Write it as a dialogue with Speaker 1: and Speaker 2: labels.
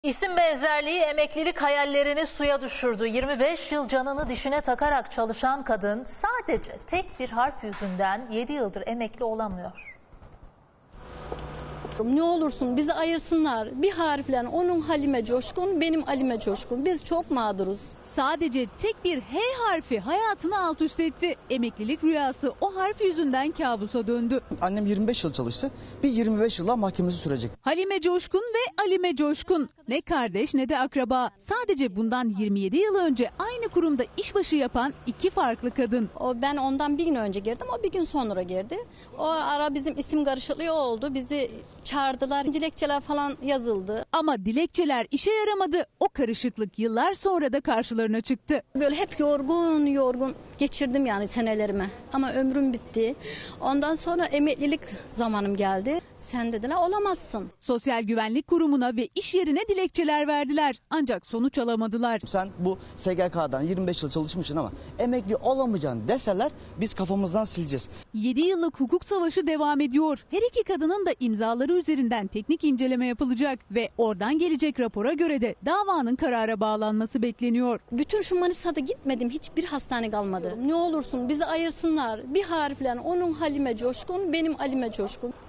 Speaker 1: İsim benzerliği emeklilik hayallerini suya düşürdü. 25 yıl canını dişine takarak çalışan kadın sadece tek bir harf yüzünden 7 yıldır emekli olamıyor.
Speaker 2: Ne olursun bizi ayırsınlar. Bir harfle onun Halime Coşkun, benim Alime Coşkun. Biz çok mağduruz.
Speaker 3: Sadece tek bir H harfi hayatını alt üst etti. Emeklilik rüyası o harf yüzünden kabusa döndü.
Speaker 4: Annem 25 yıl çalıştı. Bir 25 yılla mahkemesi sürecek.
Speaker 3: Halime Coşkun ve Alime Coşkun. Ne kardeş ne de akraba. Sadece bundan 27 yıl önce aynı kurumda işbaşı yapan iki farklı kadın.
Speaker 2: Ben ondan bir gün önce girdim, o bir gün sonra girdi. O ara bizim isim karışıklığı oldu. Bizi çağırdılar, dilekçeler falan yazıldı.
Speaker 3: Ama dilekçeler işe yaramadı. O karışıklık yıllar sonra da karşılarına çıktı.
Speaker 2: Böyle hep yorgun geçirdim yani senelerimi. Ama ömrüm bitti. Ondan sonra emeklilik zamanım geldi. Sen dediler olamazsın.
Speaker 3: Sosyal Güvenlik Kurumu'na ve iş yerine dilekçeler verdiler. Ancak sonuç alamadılar.
Speaker 4: Sen bu SGK'dan 25 yıl çalışmışsın ama emekli olamayacaksın deseler biz kafamızdan sileceğiz.
Speaker 3: 7 yıllık hukuk savaşı devam ediyor. Her iki kadının da imzaları üzerinden teknik inceleme yapılacak ve oradan gelecek rapora göre de davanın karara bağlanması bekleniyor.
Speaker 2: Bütün şu Manisa'da gitmedim, hiçbir hastane kalmadı. Ne olursun bizi ayırsınlar. Bir harfle onun Halime Coşkun, benim Alime Coşkun.